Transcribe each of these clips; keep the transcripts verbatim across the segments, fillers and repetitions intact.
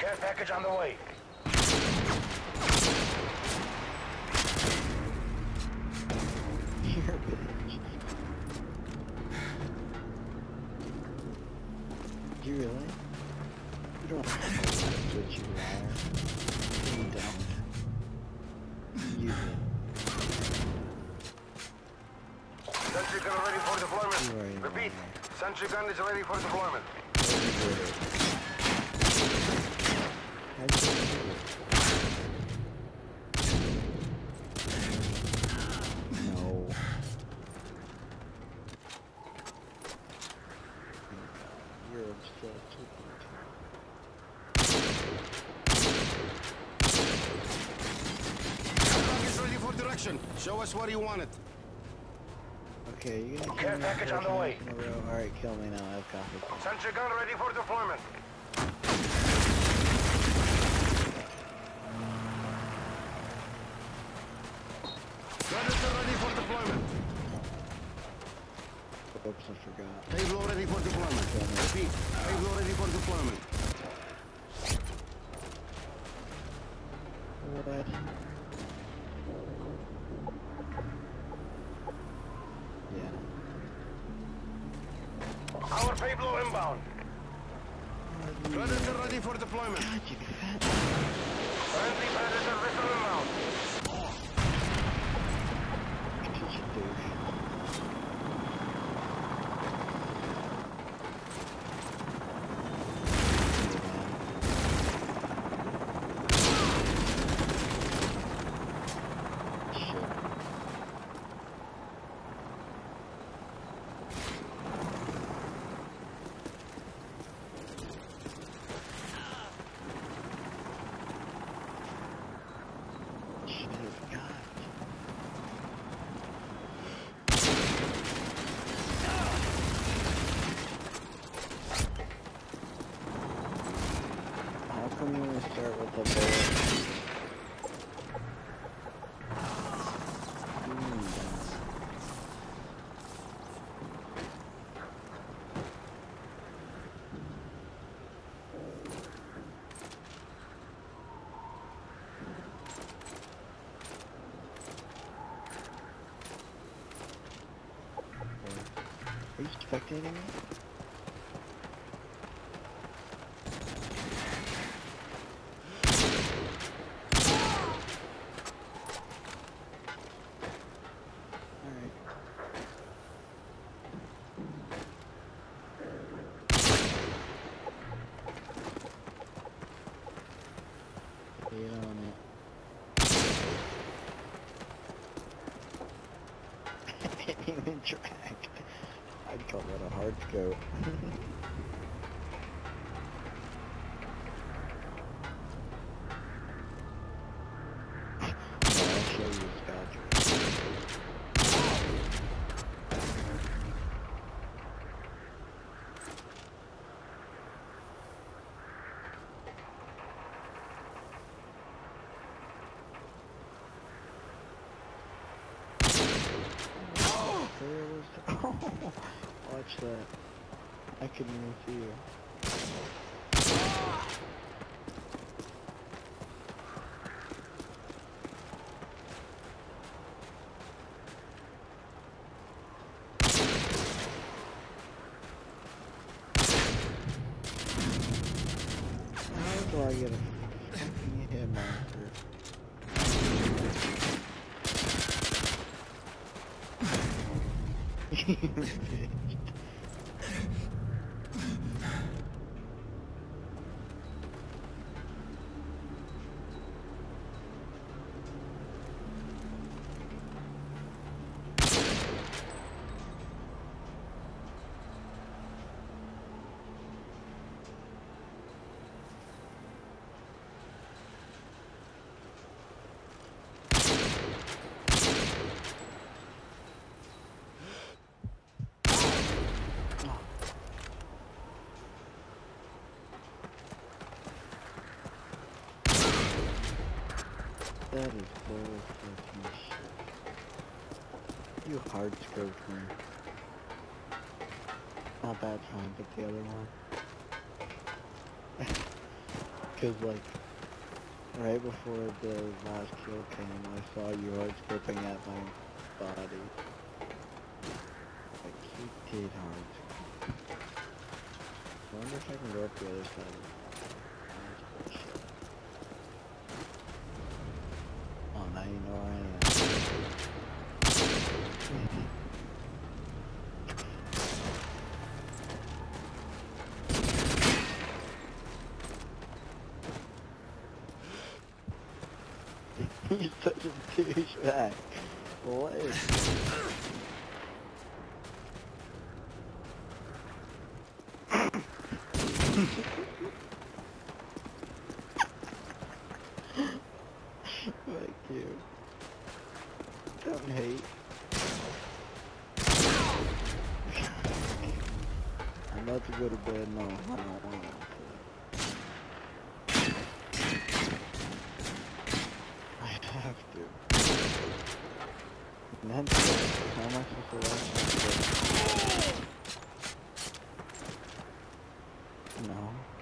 Care package on the way. You're a bitch. You really? You don't have to switch, you liar. You don't. You did. Sentry gun ready for deployment. You are a Repeat. liar. Sentry gun is ready for deployment. How'd you do it? How'd you do it? No. You're obsessed with me too. Airlock is ready for direction. Show us where you want it. Okay, you gonna kill Care me package four on the times way. in a row? Alright, kill me now. I have coffee. Sentry gun ready for deployment. Predator ready for deployment. Oops, I forgot. Payload ready for deployment. Repeat. Payload ready for deployment. What? Yeah. Our payload inbound. Predator ready for deployment. God, you fat. Friendly Predator missile inbound. Such a douche. How come you want to start with the bullet? Mm, that's... Are you spectating me? Get on it. Even track. I'd call that a hard scope. I'll show you a scotch. Watch that. I couldn't even see you. How do I get a fucking hit marker? That is bullshit. You hard scoped me. Not that time, but the other one. Cause like, right before the last kill came, I saw you hard scoping at my body. Like, he did hard. I wonder if I can go up the other side. Oh, now you know where I am. You're such a douchebag. What is... Fuck you. Don't hate. I'm about to go to bed. No, I don't want to. I have to. And then, how am I supposed to watch this? No.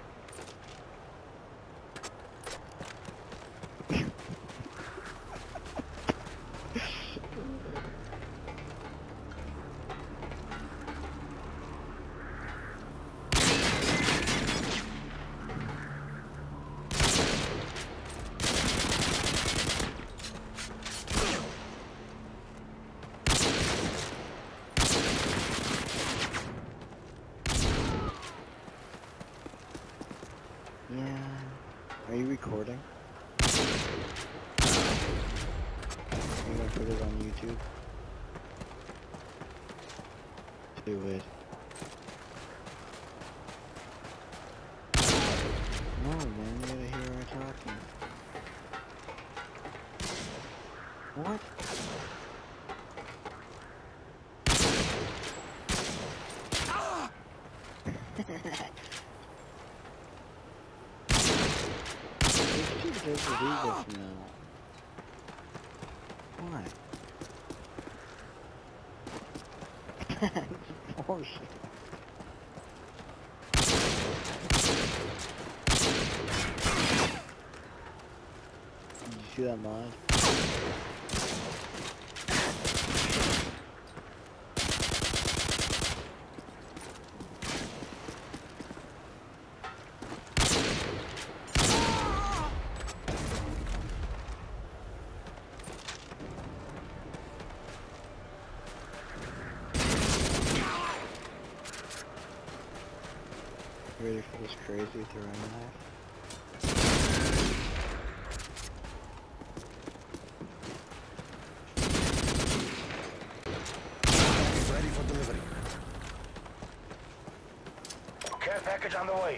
Yeah. Are you recording? Are you gonna put it on YouTube? Do it. No, man, you gotta hear her talking. What? Just believe this now. Why? It's bullshit. Did you see that mod? Ready for this crazy throwing knife? Ready for delivery. Care package on the way.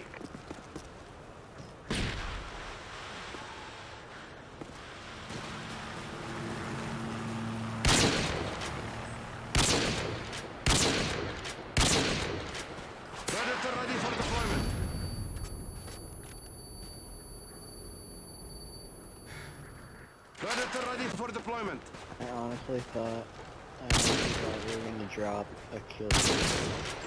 Predator ready for deployment. Predator ready for deployment. I honestly thought, I honestly thought we were gonna drop a kill.